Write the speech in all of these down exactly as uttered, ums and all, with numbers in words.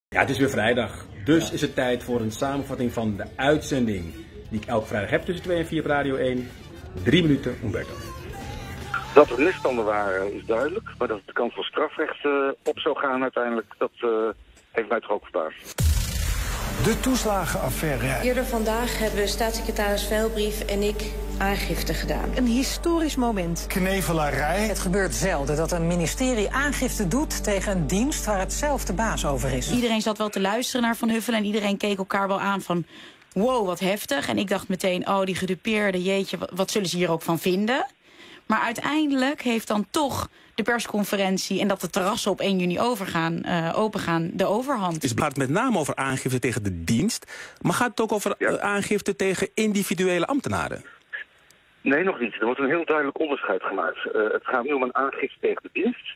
Ja, het is weer vrijdag. Dus is het tijd voor een samenvatting van de uitzending die ik elke vrijdag heb tussen twee en vier op Radio één. Drie minuten, Umberto. Dat er misstanden waren is duidelijk, maar dat het de kant van strafrecht uh, op zou gaan uiteindelijk, dat uh, heeft mij toch ook verbaasd. De toeslagenaffaire. Eerder vandaag hebben staatssecretaris Veilbrief en ik aangifte gedaan. Een historisch moment. Knevelarij. Het gebeurt zelden dat een ministerie aangifte doet tegen een dienst waar het zelf de baas over is. Iedereen zat wel te luisteren naar Van Huffelen en iedereen keek elkaar wel aan van wow, wat heftig. En ik dacht meteen, oh, die gedupeerde, jeetje, wat, wat zullen ze hier ook van vinden? Maar uiteindelijk heeft dan toch de persconferentie en dat de terrassen op één juni overgaan, uh, opengaan, de overhand. Het gaat met name over aangifte tegen de dienst, maar gaat het ook over ja. uh, aangifte tegen individuele ambtenaren? Nee, nog niet. Er wordt een heel duidelijk onderscheid gemaakt. Uh, het gaat nu om een aangifte tegen de dienst,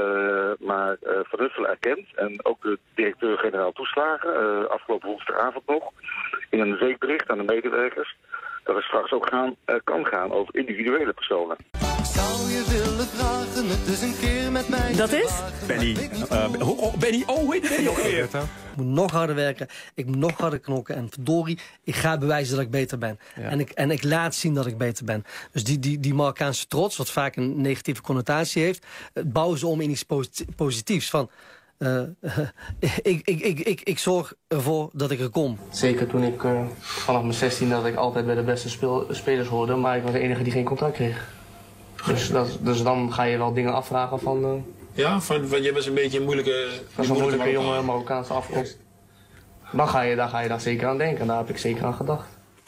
uh, maar uh, Van Huffelen erkent, en ook de directeur-generaal toeslagen, uh, afgelopen woensdagavond nog, in een weekbericht aan de medewerkers, dat het straks ook gaan, uh, kan gaan over individuele personen. Zou je willen vragen het dus een keer met mij? Dat is? Benny. Uh, oh, Benny, oh, hoe heet Benny ook weer? Ik moet nog harder werken, ik moet nog harder knokken. En verdorie, ik ga bewijzen dat ik beter ben. Ja. En, ik, en ik laat zien dat ik beter ben. Dus die, die, die Marokkaanse trots, wat vaak een negatieve connotatie heeft, bouwen ze om in iets positiefs. Van, uh, uh, ik, ik, ik, ik, ik zorg ervoor dat ik er kom. Zeker toen ik uh, vanaf mijn zestien dat ik altijd bij de beste speel, spelers hoorde, maar ik was de enige die geen contract kreeg. Dus, dat, dus dan ga je wel dingen afvragen van... Uh, ja, van, van je was een beetje een moeilijke... Van zo'n moeilijke jonge Marokkaanse afkomst. Dan ga, je, dan ga je daar zeker aan denken. Daar heb ik zeker aan gedacht.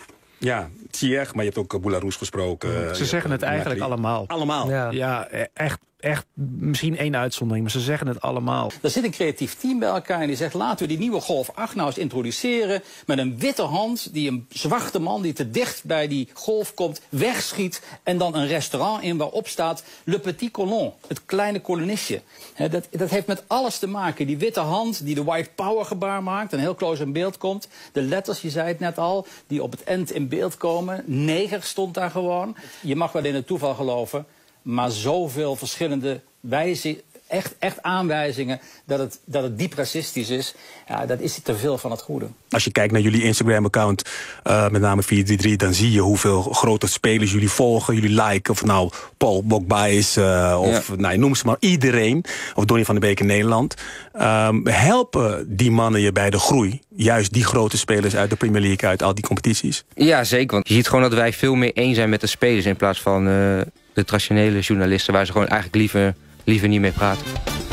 Ja, Ziyech, maar je hebt ook Boularoes gesproken. Ze zeggen het eigenlijk allemaal. Allemaal? Ja, ja echt, echt misschien één uitzondering, maar ze zeggen het allemaal. Er zit een creatief team bij elkaar en die zegt laten we die nieuwe Golf acht nou eens introduceren met een witte hand die een zwarte man die te dicht bij die Golf komt wegschiet en dan een restaurant in waarop staat Le Petit Colon, het kleine kolonistje. He, dat, dat heeft met alles te maken. Die witte hand die de white power gebaar maakt en heel close in beeld komt. De letters, je zei het net al, die op het eind in beeld komen. Neger stond daar gewoon. Je mag wel in het toeval geloven, maar zoveel verschillende wijzen, echt, echt aanwijzingen dat het, dat het diep racistisch is, ja, dat is te veel van het goede. Als je kijkt naar jullie Instagram-account, uh, met name vier drie drie, dan zie je hoeveel grote spelers jullie volgen, jullie liken. Of nou Paul Pogba is, uh, of ja. nou, noem ze maar iedereen. Of Donny van de Beek in Nederland. Um, helpen die mannen je bij de groei? Juist die grote spelers uit de Premier League, uit al die competities? Ja, zeker. Want je ziet gewoon dat wij veel meer één zijn met de spelers in plaats van uh, de traditionele journalisten waar ze gewoon eigenlijk liever, liever niet mee praten.